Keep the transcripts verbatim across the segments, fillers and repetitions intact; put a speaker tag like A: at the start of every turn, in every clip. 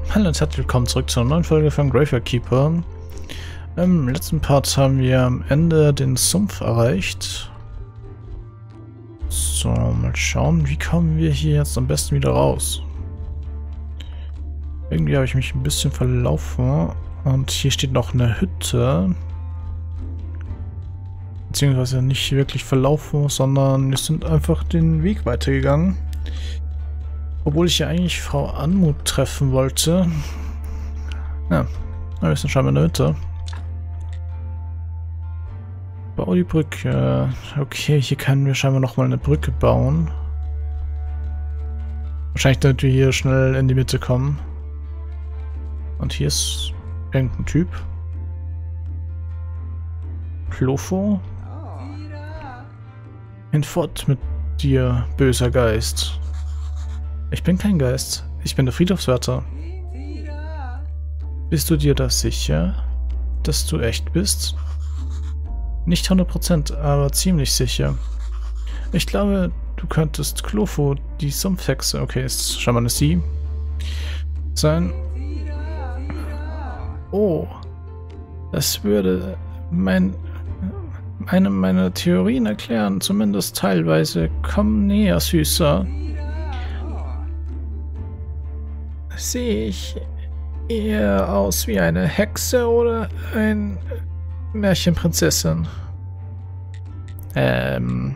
A: Hallo und herzlich willkommen zurück zu einer neuen Folge von Graveyard Keeper. Im letzten Part haben wir am Ende den Sumpf erreicht. So, mal schauen, wie kommen wir hier jetzt am besten wieder raus. Irgendwie habe ich mich ein bisschen verlaufen und hier steht noch eine Hütte. Beziehungsweise nicht wirklich verlaufen, sondern wir sind einfach den Weg weitergegangen. Obwohl ich ja eigentlich Frau Anmut treffen wollte. Ja, wir sind scheinbar in der Hütte. Bau die Brücke. Okay, hier können wir scheinbar nochmal eine Brücke bauen. Wahrscheinlich, damit wir hier schnell in die Mitte kommen. Und hier ist irgendein Typ. Klofo. Hinfort mit dir, böser Geist. Ich bin kein Geist. Ich bin der Friedhofswärter. Bist du dir da sicher, dass du echt bist? Nicht hundert Prozent, aber ziemlich sicher. Ich glaube, du könntest Klofo, die Sumpfhexe, okay, ist schon mal eine Sie, sein. Oh, das würde mein, eine meiner Theorien erklären, zumindest teilweise. Komm näher, Süßer. Sehe ich eher aus wie eine Hexe oder ein Märchenprinzessin? Ähm.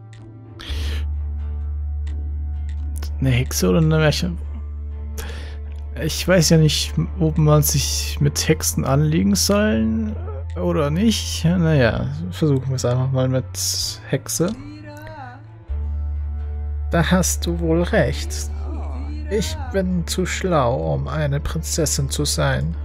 A: Eine Hexe oder eine Märchen? Ich weiß ja nicht, ob man sich mit Hexen anlegen soll oder nicht. Naja, versuchen wir es einfach mal mit Hexe. Da hast du wohl recht. Ich bin zu schlau, um eine Prinzessin zu sein.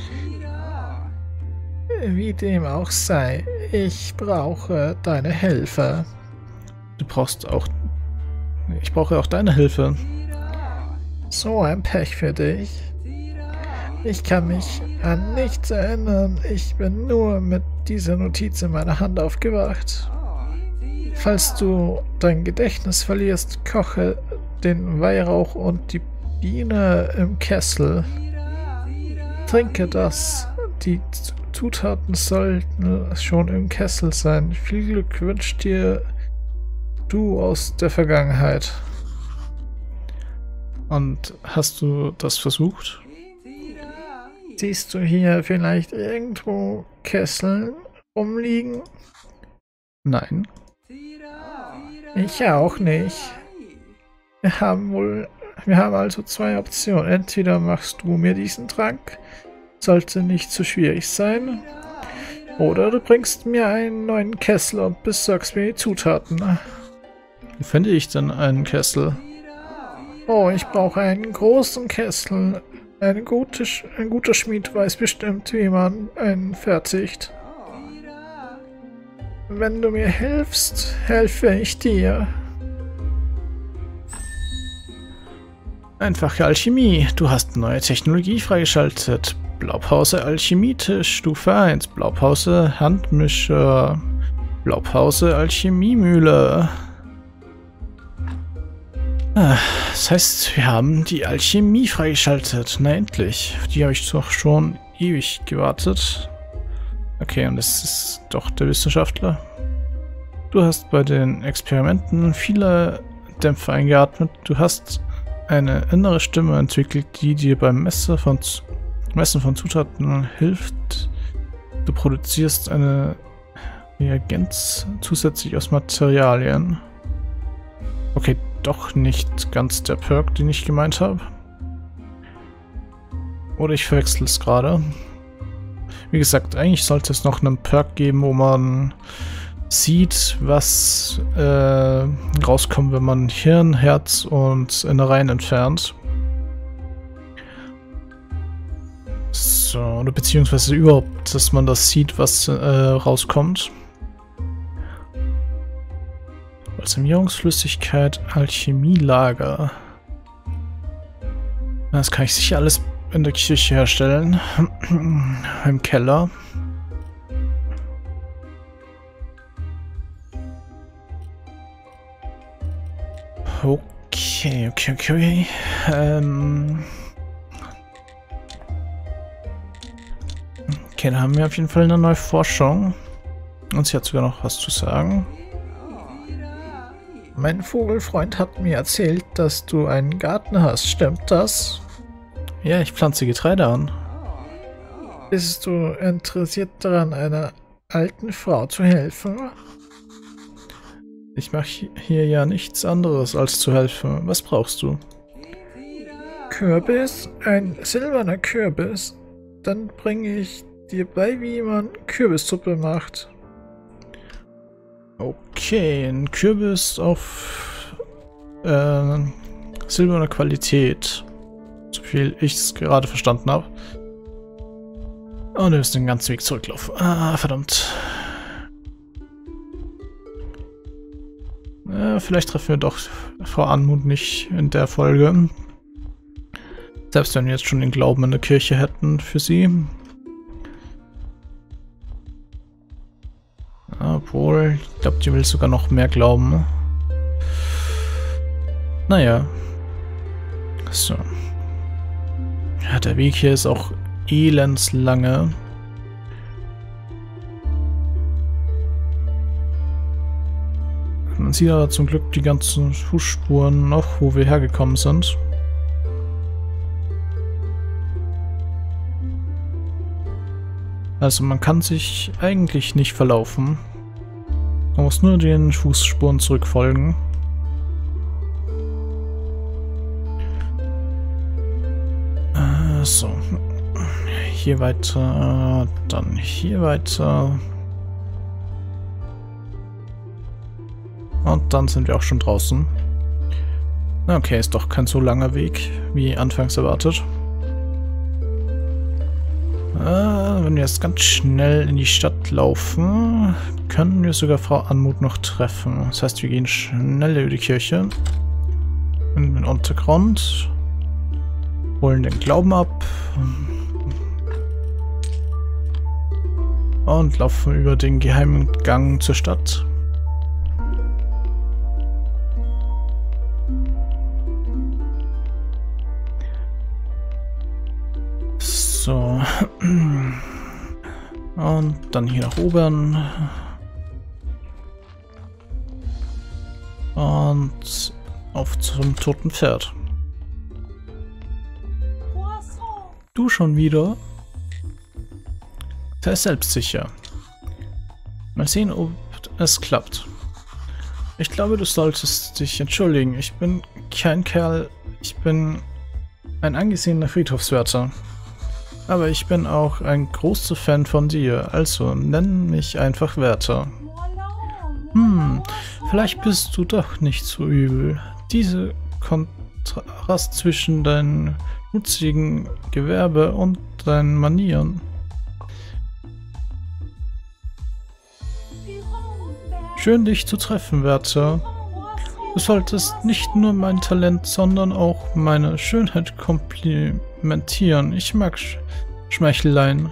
A: Wie dem auch sei, ich brauche deine Hilfe. Du brauchst auch... Ich brauche auch deine Hilfe. So ein Pech für dich. Ich kann mich an nichts erinnern. Ich bin nur mit dieser Notiz in meiner Hand aufgewacht. Falls du dein Gedächtnis verlierst, koche den Weihrauch und die Biene im Kessel. Trinke das. Die Zutaten sollten schon im Kessel sein. Viel Glück wünscht dir du aus der Vergangenheit. Und hast du das versucht? Siehst du hier vielleicht irgendwo Kesseln rumliegen? Nein. Ich auch nicht. Wir haben wohl, wir haben also zwei Optionen. Entweder machst du mir diesen Trank, sollte nicht zu schwierig sein, oder du bringst mir einen neuen Kessel und besorgst mir die Zutaten. Wie finde ich denn einen Kessel? Oh, ich brauche einen großen Kessel. Eine gute, ein guter Schmied weiß bestimmt, wie man einen fertigt. Wenn du mir hilfst, helfe ich dir. Einfache Alchemie. Du hast neue Technologie freigeschaltet. Blaupause Alchemietisch, Stufe eins. Blaupause Handmischer. Blaupause Alchemiemühle. Das heißt, wir haben die Alchemie freigeschaltet. Na endlich. Auf die habe ich doch schon ewig gewartet. Okay, und das ist doch der Wissenschaftler. Du hast bei den Experimenten viele Dämpfe eingeatmet. Du hast eine innere Stimme entwickelt, die dir beim Messen von, Messen von Zutaten hilft. Du produzierst eine Reagenz zusätzlich aus Materialien. Okay, doch nicht ganz der Perk, den ich gemeint habe. Oder ich verwechsel es gerade. Wie gesagt, eigentlich sollte es noch einen Perk geben, wo man sieht, was äh, rauskommt, wenn man Hirn, Herz und Innereien entfernt. So, oder beziehungsweise überhaupt, dass man das sieht, was äh, rauskommt. Balsamierungsflüssigkeit, Alchemielager. Das kann ich sicher alles in der Kirche herstellen. Im Keller. Okay, okay, okay, okay. Ähm, Okay, da haben wir auf jeden Fall eine neue Forschung. Und sie hat sogar noch was zu sagen. Mein Vogelfreund hat mir erzählt, dass du einen Garten hast. Stimmt das? Ja, ich pflanze Getreide an. Bist du interessiert daran, einer alten Frau zu helfen? Ich mache hier ja nichts anderes als zu helfen. Was brauchst du? Kürbis? Ein silberner Kürbis? Dann bringe ich dir bei, wie man Kürbissuppe macht. Okay, ein Kürbis auf äh, silberne Qualität. So viel ich es gerade verstanden habe. Und wir müssen den ganzen Weg zurücklaufen. Ah, verdammt. Äh, vielleicht treffen wir doch Frau Anmut nicht in der Folge. Selbst wenn wir jetzt schon den Glauben in der Kirche hätten für sie. Obwohl, ich glaube, die will sogar noch mehr glauben. Naja. So. Ja, der Weg hier ist auch elendslange. Man sieht aber zum Glück die ganzen Fußspuren noch, wo wir hergekommen sind. Also man kann sich eigentlich nicht verlaufen. Man muss nur den Fußspuren zurückfolgen. Äh, so. Hier weiter, dann hier weiter. Und dann sind wir auch schon draußen. Okay, ist doch kein so langer Weg, wie anfangs erwartet. Äh, wenn wir jetzt ganz schnell in die Stadt laufen, können wir sogar Frau Anmut noch treffen. Das heißt, wir gehen schnell über die Kirche, in den Untergrund, holen den Glauben ab und laufen über den geheimen Gang zur Stadt. So. Und dann hier nach oben. Und auf zum toten Pferd. Du schon wieder? Sei selbstsicher. Mal sehen, ob es klappt. Ich glaube, du solltest dich entschuldigen. Ich bin kein Kerl. Ich bin ein angesehener Friedhofswärter. Aber ich bin auch ein großer Fan von dir, also nenn mich einfach Wärter. Hm, vielleicht bist du doch nicht so übel. Dieser Kontrast zwischen deinem schmutzigen Gewerbe und deinen Manieren. Schön, dich zu treffen, Wärter. Du solltest nicht nur mein Talent, sondern auch meine Schönheit komplimentieren. Ich mag Sch Schmeicheleien.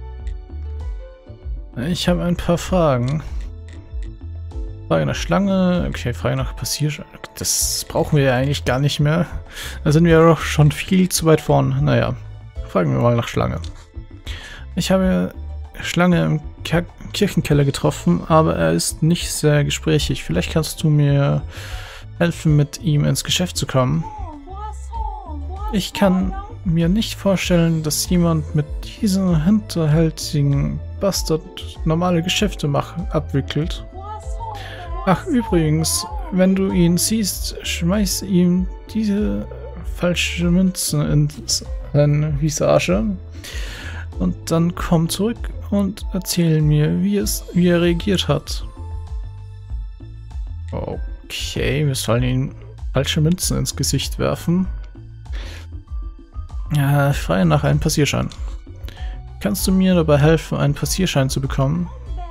A: Ich habe ein paar Fragen. Frage nach Schlange. Okay, Frage nach Passierschein. Das brauchen wir ja eigentlich gar nicht mehr. Da sind wir doch schon viel zu weit vorn. Naja, fragen wir mal nach Schlange. Ich habe Schlange im Ker Kirchenkeller getroffen, aber er ist nicht sehr gesprächig. Vielleicht kannst du mir helfen, mit ihm ins Geschäft zu kommen. Ich kann mir nicht vorstellen, dass jemand mit diesem hinterhältigen Bastard normale Geschäfte machen, abwickelt. Ach, übrigens, wenn du ihn siehst, schmeiß ihm diese falsche Münze in seine Visage und dann komm zurück und erzähl mir, wie, es, wie er reagiert hat. Okay, wir sollen ihm falsche Münzen ins Gesicht werfen. Ja, ich frage nach einem Passierschein. Kannst du mir dabei helfen, einen Passierschein zu bekommen?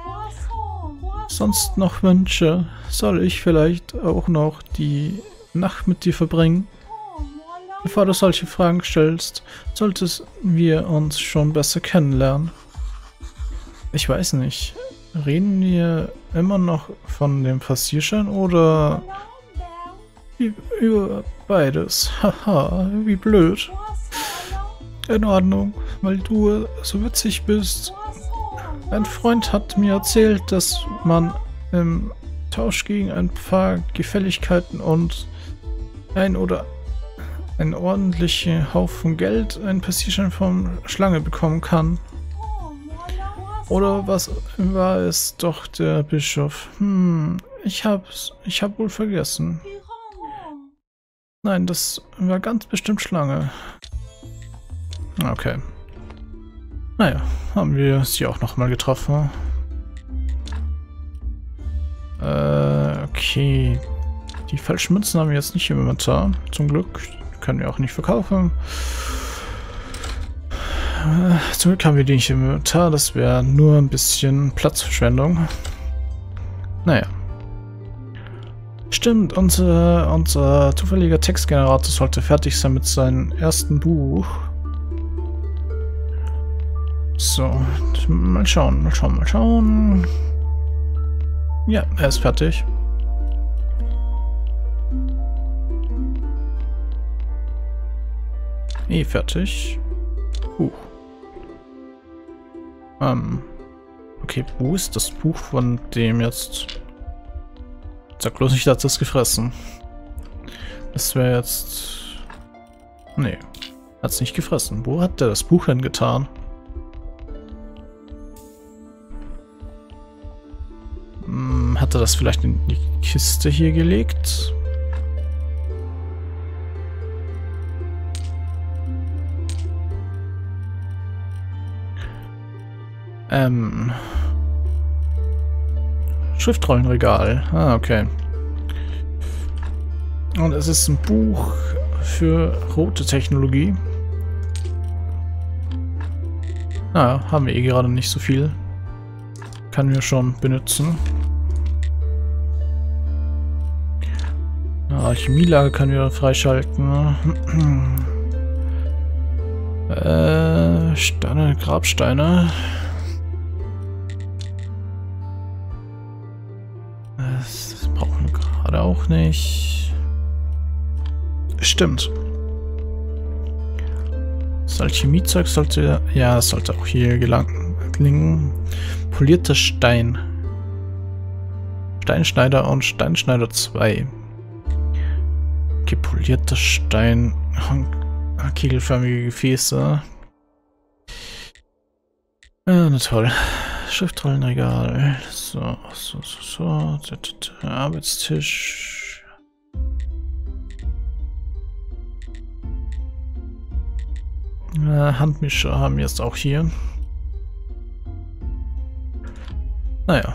A: Sonst noch Wünsche? Soll ich vielleicht auch noch die Nacht mit dir verbringen? Bevor du solche Fragen stellst, sollten wir uns schon besser kennenlernen. Ich weiß nicht. Reden wir immer noch von dem Passierschein oder über beides? Haha, wie blöd. In Ordnung, weil du so witzig bist. Ein Freund hat mir erzählt, dass man im Tausch gegen ein paar Gefälligkeiten und ein oder einen ordentlichen Haufen Geld einen Passierschein vom Schlange bekommen kann. Oder was war es doch der Bischof? Hm, ich hab's, ich hab wohl vergessen. Nein, das war ganz bestimmt Schlange. Okay. Naja, haben wir sie auch nochmal getroffen. Äh, okay. Die falschen Münzen haben wir jetzt nicht im Inventar. Zum Glück. Können wir auch nicht verkaufen. Äh, zum Glück haben wir die nicht im Inventar. Das wäre nur ein bisschen Platzverschwendung. Naja. Stimmt, unser, unser zufälliger Textgenerator sollte fertig sein mit seinem ersten Buch. So, mal schauen, mal schauen, mal schauen. Ja, er ist fertig. Eh, fertig. Buch. Ähm. Okay, wo ist das Buch von dem jetzt? Sag bloß nicht, dass das gefressen. Das wäre jetzt... Nee. Hat's nicht gefressen. Wo hat der das Buch denn getan? Hm, hat er das vielleicht in die Kiste hier gelegt? Ähm... Schriftrollenregal. Ah, okay. Und es ist ein Buch für rote Technologie. Ah, haben wir eh gerade nicht so viel. Können wir schon benutzen. Alchemielager können wir freischalten. äh, Steine, Grabsteine. Das brauchen wir gerade auch nicht. Stimmt. Das Alchemiezeug sollte... Ja, es sollte auch hier gelangen. Polierter Stein. Steinschneider und Steinschneider zwei. Okay, polierter Stein. Kegelförmige Gefäße. Ja, na toll. Schriftrollenregal. So, so, so, so. Arbeitstisch. Äh, Handmischer haben wir jetzt auch hier. Naja.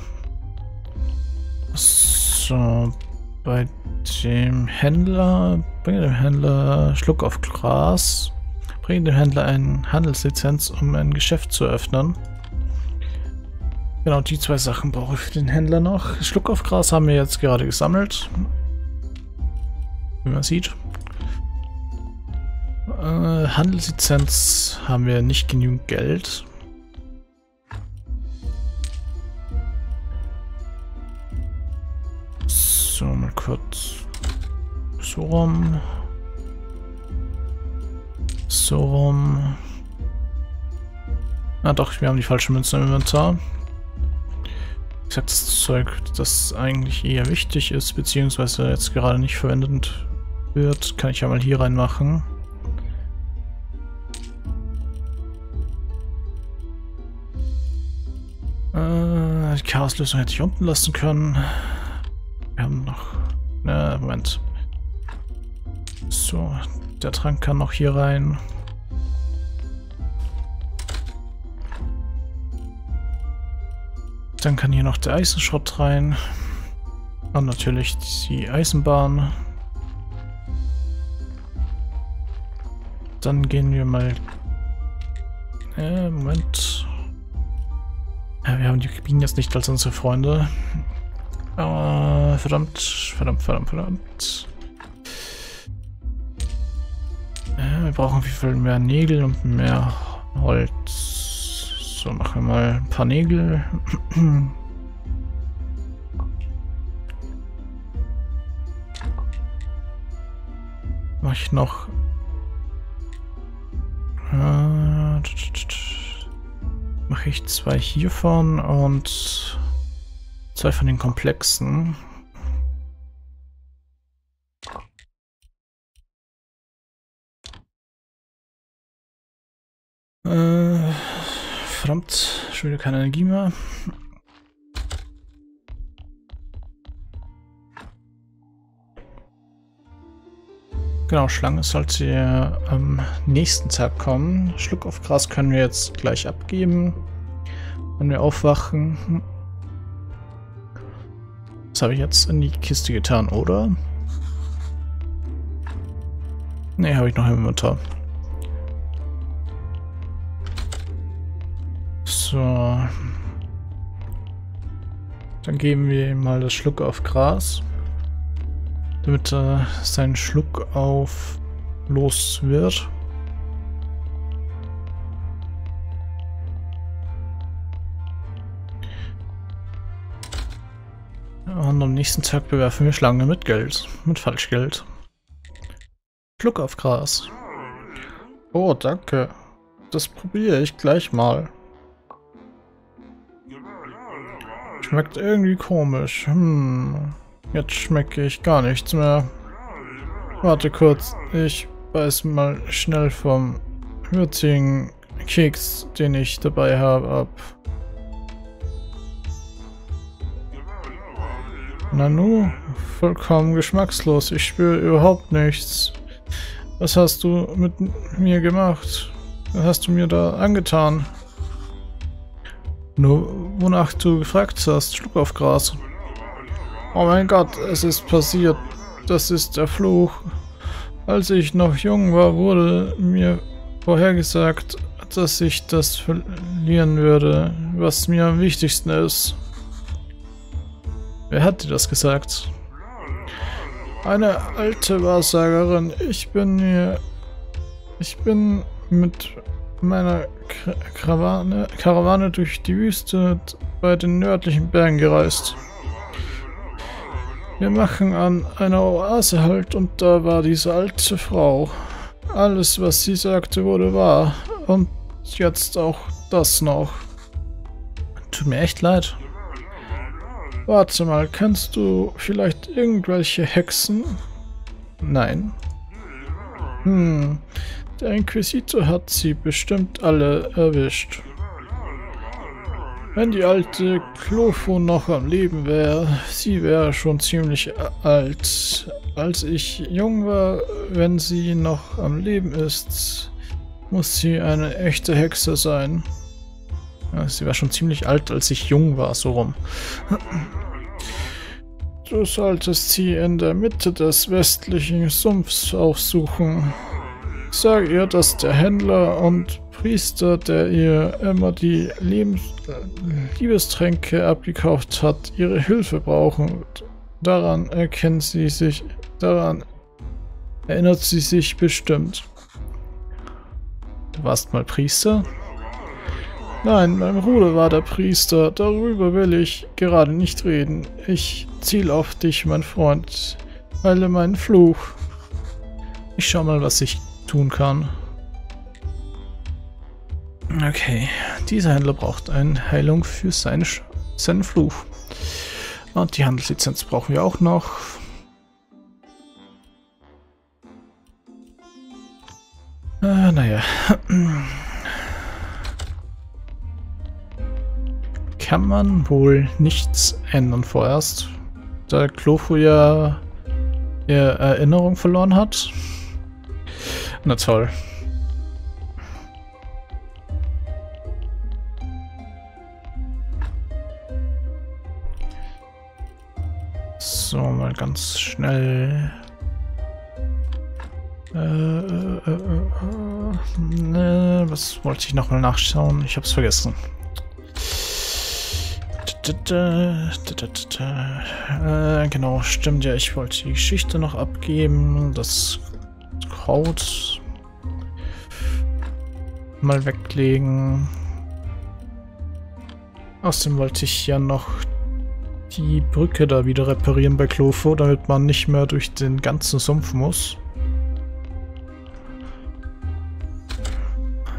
A: So, bei dem Händler, bringe dem Händler Schluck auf Gras. Bringe dem Händler eine Handelslizenz, um ein Geschäft zu öffnen. Genau, die zwei Sachen brauche ich für den Händler noch. Schluck auf Gras haben wir jetzt gerade gesammelt. Wie man sieht. Äh, Handelslizenz haben wir nicht genügend Geld. So, mal kurz. So rum. So rum. Ah doch, wir haben die falsche Münze im Inventar. Ich sag das Zeug, das eigentlich eher wichtig ist, beziehungsweise jetzt gerade nicht verwendet wird, kann ich ja mal hier reinmachen. Äh, die Chaoslösung hätte ich unten lassen können. Wir haben noch... Ne, Moment. So, der Trank kann noch hier rein. Dann kann hier noch der Eisenschrott rein. Und natürlich die Eisenbahn. Dann gehen wir mal... Äh, Moment. Ja, wir haben die Kabinen jetzt nicht als unsere Freunde. Uh, verdammt, verdammt, verdammt, verdammt. Ja, wir brauchen viel mehr Nägel und mehr Holz. So, machen wir mal ein paar Nägel. Mach ich noch Äh, mache ich zwei hiervon und zwei von den Komplexen. Äh, verdammt, schon wieder keine Energie mehr. Genau, Schlange sollte am nächsten Tag kommen. Schluck auf Gras können wir jetzt gleich abgeben, wenn wir aufwachen. Das habe ich jetzt in die Kiste getan, oder? Ne, habe ich noch im Inventar. So. Dann geben wir ihm mal das Schluck auf Gras, damit er seinen Schluck auf los wird. Und am nächsten Tag bewerfen wir Schlange mit Geld, mit Falschgeld. Schluck auf Gras. Oh, danke. Das probiere ich gleich mal. Schmeckt irgendwie komisch. Hm. Jetzt schmecke ich gar nichts mehr. Warte kurz, ich beiß mal schnell vom würzigen Keks, den ich dabei habe, ab. Nanu, vollkommen geschmackslos. Ich spüre überhaupt nichts. Was hast du mit mir gemacht? Was hast du mir da angetan? Nur wonach du gefragt hast, Schluck auf Gras. Oh mein Gott, es ist passiert. Das ist der Fluch. Als ich noch jung war, wurde mir vorhergesagt, dass ich das verlieren würde, was mir am wichtigsten ist. Wer hat dir das gesagt? Eine alte Wahrsagerin. Ich bin hier... Ich bin mit meiner Karawane, Karawane durch die Wüste bei den nördlichen Bergen gereist. Wir machen an einer Oase halt und da war diese alte Frau. Alles, was sie sagte, wurde wahr. Und jetzt auch das noch. Tut mir echt leid. Warte mal, kennst du vielleicht irgendwelche Hexen? Nein. Hm, der Inquisitor hat sie bestimmt alle erwischt. Wenn die alte Clofo noch am Leben wäre, sie wäre schon ziemlich alt. Als ich jung war, wenn sie noch am Leben ist, muss sie eine echte Hexe sein. Ja, sie war schon ziemlich alt, als ich jung war, so rum. Du solltest sie in der Mitte des westlichen Sumpfs aufsuchen. Sag ihr, dass der Händler und Priester, der ihr immer die Lebens Liebestränke abgekauft hat, ihre Hilfe brauchen. Daran erkennt sie sich, daran erinnert sie sich bestimmt. Du warst mal Priester? Nein, mein Bruder war der Priester. Darüber will ich gerade nicht reden. Ich ziele auf dich, mein Freund. Heile meinen Fluch. Ich schau mal, was ich tun kann. Okay, dieser Händler braucht eine Heilung für seine, seinen Fluch. Und die Handelslizenz brauchen wir auch noch. Äh, naja. Kann man wohl nichts ändern vorerst, da Clofo ja ihre Erinnerung verloren hat. Na toll. So, mal ganz schnell. Äh, äh, äh, äh, ne, was wollte ich nochmal nachschauen? Ich hab's vergessen. Äh, genau, stimmt ja, ich wollte die Geschichte noch abgeben. Das Kraut mal weglegen. Außerdem wollte ich ja noch die Brücke da wieder reparieren bei Clofo, damit man nicht mehr durch den ganzen Sumpf muss.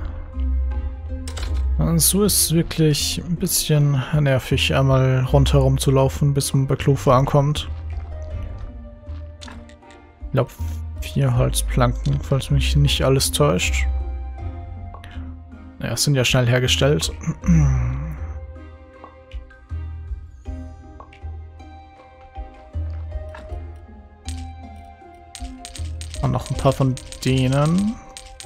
A: So ist es wirklich ein bisschen nervig, einmal rundherum zu laufen, bis man bei Klofe ankommt. Ich glaube, vier Holzplanken, falls mich nicht alles täuscht. Ja, sind ja schnell hergestellt. Und noch ein paar von denen.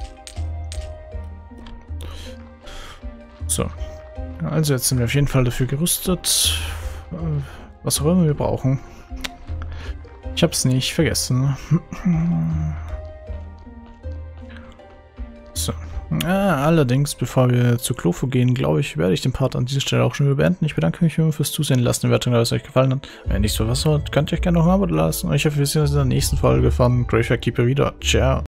A: So. Also jetzt sind wir auf jeden Fall dafür gerüstet. Was auch immer wir brauchen. Ich hab's nicht vergessen. So. Ah, allerdings, bevor wir zu Klofo gehen, glaube ich, werde ich den Part an dieser Stelle auch schon wieder beenden. Ich bedanke mich fürs Zusehen. Lasst eine Wertung, wenn es euch gefallen hat. Wenn nicht so was hat, könnt ihr euch gerne noch ein Abo lassen. Und ich hoffe, wir sehen uns in der nächsten Folge von Graveyard Keeper wieder. Ciao.